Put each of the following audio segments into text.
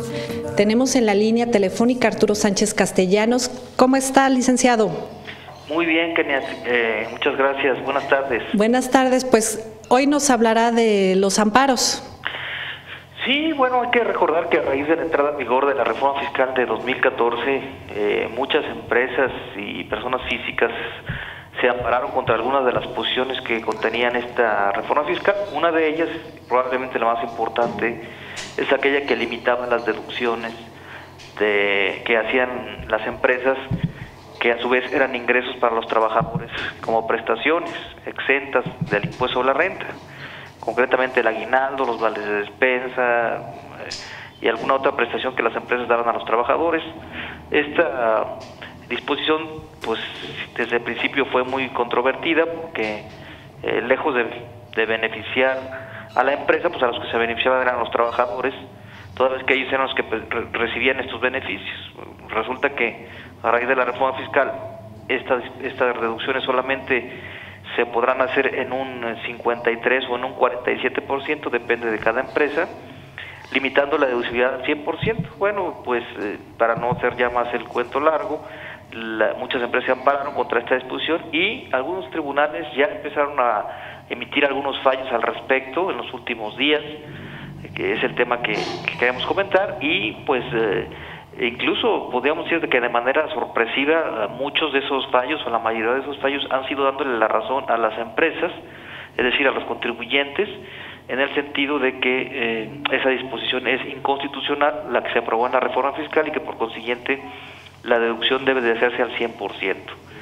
Tenemos en la línea telefónica Arturo Sánchez Castellanos. ¿Cómo está, licenciado? Muy bien, Kenia, muchas gracias. Buenas tardes. Buenas tardes, pues hoy nos hablará de los amparos. Sí, bueno, hay que recordar que a raíz de la entrada en vigor de la reforma fiscal de 2014, muchas empresas y personas físicas se ampararon contra algunas de las posiciones que contenían esta reforma fiscal. Una de ellas, probablemente la más importante, es aquella que limitaba las deducciones que hacían las empresas, que a su vez eran ingresos para los trabajadores como prestaciones exentas del impuesto sobre la renta, concretamente el aguinaldo, los vales de despensa y alguna otra prestación que las empresas daban a los trabajadores. Esta disposición, pues desde el principio fue muy controvertida porque lejos de beneficiar a la empresa, pues a los que se beneficiaban eran los trabajadores, toda vez que ellos eran los que recibían estos beneficios. Resulta que a raíz de la reforma fiscal estas reducciones solamente se podrán hacer en un 53 o en un 47%, depende de cada empresa, limitando la deducibilidad al 100%. Bueno, pues para no hacer ya más el cuento largo, muchas empresas se ampararon contra esta disposición y algunos tribunales ya empezaron a emitir algunos fallos al respecto en los últimos días, que es el tema que queremos comentar, y pues incluso podríamos decir que de manera sorpresiva muchos de esos fallos, o la mayoría de esos fallos, han sido dándole la razón a las empresas, es decir, a los contribuyentes, en el sentido de que esa disposición es inconstitucional, la que se aprobó en la reforma fiscal, y que por consiguiente la deducción debe de hacerse al 100%.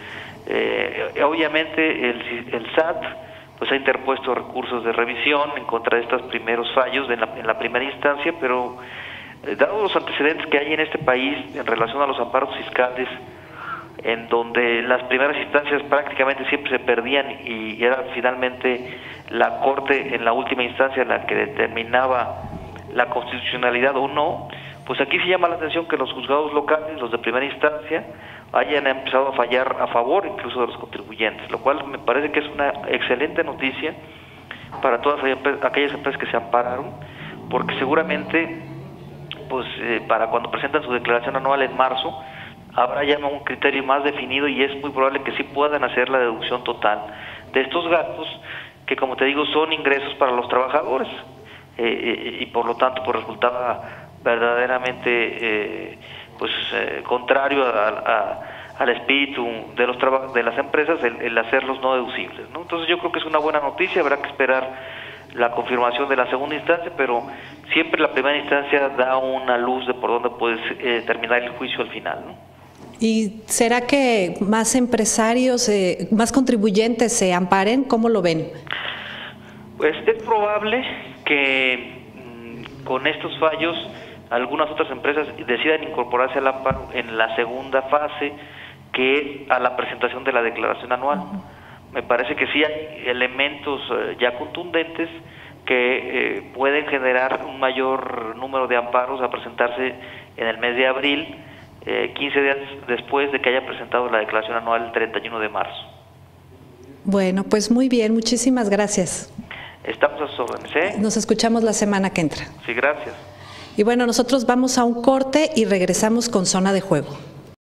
Obviamente el SAT pues ha interpuesto recursos de revisión en contra de estos primeros fallos en la primera instancia, pero dados los antecedentes que hay en este país en relación a los amparos fiscales, en donde las primeras instancias prácticamente siempre se perdían y era finalmente la Corte en la última instancia la que determinaba la constitucionalidad o no, pues aquí se llama la atención que los juzgados locales, los de primera instancia, hayan empezado a fallar a favor incluso de los contribuyentes, lo cual me parece que es una excelente noticia para todas aquellas empresas que se ampararon, porque seguramente pues para cuando presentan su declaración anual en marzo habrá ya un criterio más definido y es muy probable que sí puedan hacer la deducción total de estos gastos, que como te digo son ingresos para los trabajadores, y por lo tanto pues resultaba verdaderamente contrario al espíritu de las empresas el hacerlos no deducibles, ¿no? Entonces yo creo que es una buena noticia, habrá que esperar la confirmación de la segunda instancia, pero siempre la primera instancia da una luz de por dónde puede terminar el juicio al final, ¿no? ¿Y será que más empresarios, más contribuyentes se amparen? ¿Cómo lo ven? Pues es probable que con estos fallos algunas otras empresas decidan incorporarse al amparo en la segunda fase, que es a la presentación de la declaración anual. Me parece que sí hay elementos ya contundentes que pueden generar un mayor número de amparos a presentarse en el mes de abril, 15 días después de que haya presentado la declaración anual el 31 de marzo. Bueno, pues muy bien, muchísimas gracias. Estamos a sus órdenes, ¿eh? Nos escuchamos la semana que entra. Sí, gracias. Y bueno, nosotros vamos a un corte y regresamos con Zona de Juego.